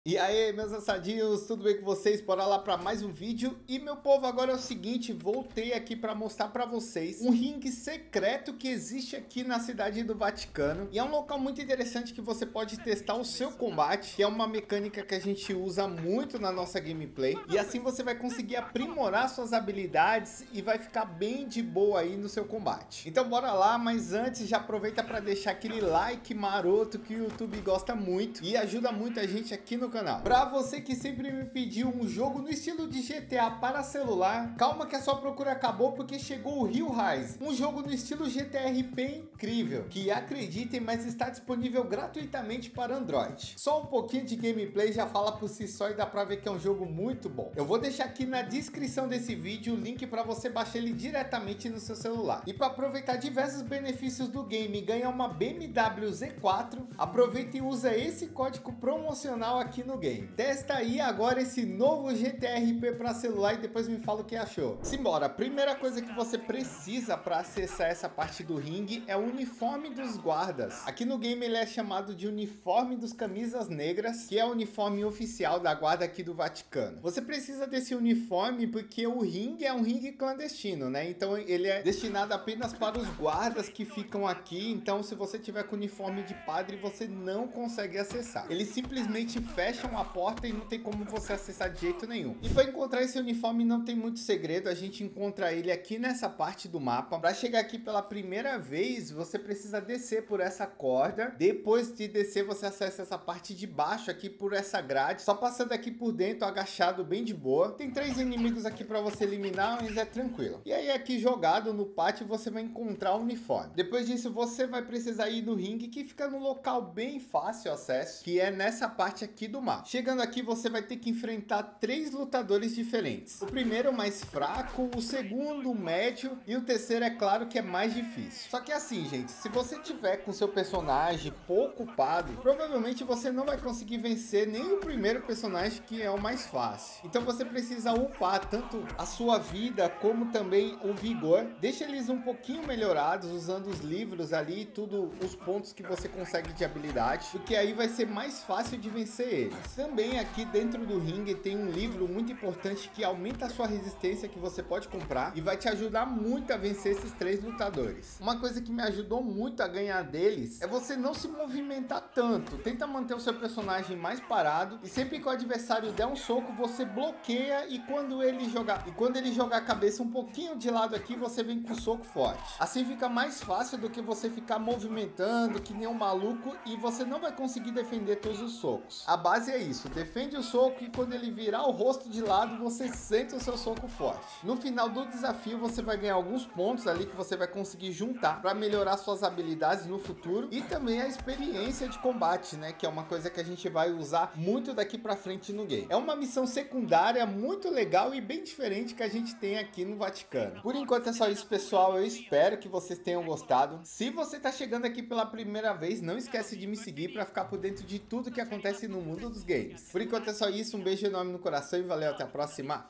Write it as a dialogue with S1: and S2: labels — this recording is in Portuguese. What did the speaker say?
S1: E aí, meus assadinhos, tudo bem com vocês? Bora lá para mais um vídeo. E meu povo, agora é o seguinte, voltei aqui para mostrar para vocês um ringue secreto que existe aqui na cidade do Vaticano. E é um local muito interessante que você pode testar o seu combate, que é uma mecânica que a gente usa muito na nossa gameplay. E assim você vai conseguir aprimorar suas habilidades e vai ficar bem de boa aí no seu combate. Então bora lá, mas antes já aproveita para deixar aquele like maroto que o YouTube gosta muito e ajuda muito a gente aqui no canal. Para você que sempre me pediu um jogo no estilo de GTA para celular, calma que a sua procura acabou porque chegou o Rio Rise, um jogo no estilo GTA RP incrível, que acreditem, mas está disponível gratuitamente para Android. Só um pouquinho de gameplay já fala por si só e dá para ver que é um jogo muito bom. Eu vou deixar aqui na descrição desse vídeo o link para você baixar ele diretamente no seu celular. E para aproveitar diversos benefícios do game e ganhar uma BMW Z4, aproveita e usa esse código promocional aqui no game. Testa aí agora esse novo GTA RP para celular e depois me fala o que achou. Simbora, a primeira coisa que você precisa para acessar essa parte do ringue é o uniforme dos guardas. Aqui no game ele é chamado de uniforme dos camisas negras, que é o uniforme oficial da guarda aqui do Vaticano. Você precisa desse uniforme porque o ringue é um ringue clandestino, né? Então ele é destinado apenas para os guardas que ficam aqui. Então se você tiver com uniforme de padre, você não consegue acessar. Ele simplesmente fecham a porta e não tem como você acessar de jeito nenhum. E para encontrar esse uniforme não tem muito segredo, a gente encontra ele aqui nessa parte do mapa. Para chegar aqui pela primeira vez, você precisa descer por essa corda. Depois de descer, você acessa essa parte de baixo aqui por essa grade, só passando aqui por dentro, agachado, bem de boa. Tem 3 inimigos aqui para você eliminar, mas é tranquilo. E aí aqui jogado no pátio, você vai encontrar o uniforme. Depois disso, você vai precisar ir no ringue, que fica num local bem fácil acesso, que é nessa parte aqui do mapa. Chegando aqui, você vai ter que enfrentar 3 lutadores diferentes. O primeiro é o mais fraco, o segundo o médio e o terceiro é claro que é mais difícil. Só que assim, gente, se você tiver com seu personagem pouco upado, provavelmente você não vai conseguir vencer nem o primeiro personagem, que é o mais fácil. Então você precisa upar tanto a sua vida como também o vigor. Deixa eles um pouquinho melhorados usando os livros ali, tudo os pontos que você consegue de habilidade, porque aí vai ser mais fácil de vencer eles. Também aqui dentro do ringue tem um livro muito importante que aumenta a sua resistência, que você pode comprar e vai te ajudar muito a vencer esses 3 lutadores. Uma coisa que me ajudou muito a ganhar deles é você não se movimentar tanto. Tenta manter o seu personagem mais parado e sempre que o adversário der um soco, você bloqueia e quando ele jogar a cabeça um pouquinho de lado aqui, você vem com um soco forte. Assim fica mais fácil do que você ficar movimentando que nem um maluco e você não vai conseguir defender todos os socos. A base é isso, defende o soco e quando ele virar o rosto de lado, você sente o seu soco forte. No final do desafio, você vai ganhar alguns pontos ali que você vai conseguir juntar para melhorar suas habilidades no futuro e também a experiência de combate, né? Que é uma coisa que a gente vai usar muito daqui para frente no game. É uma missão secundária muito legal e bem diferente que a gente tem aqui no Vaticano. Por enquanto é só isso, pessoal. Eu espero que vocês tenham gostado. Se você tá chegando aqui pela primeira vez, não esquece de me seguir para ficar por dentro de tudo que acontece no mundo dos games. Por enquanto é só isso, um beijo enorme no coração e valeu, até a próxima!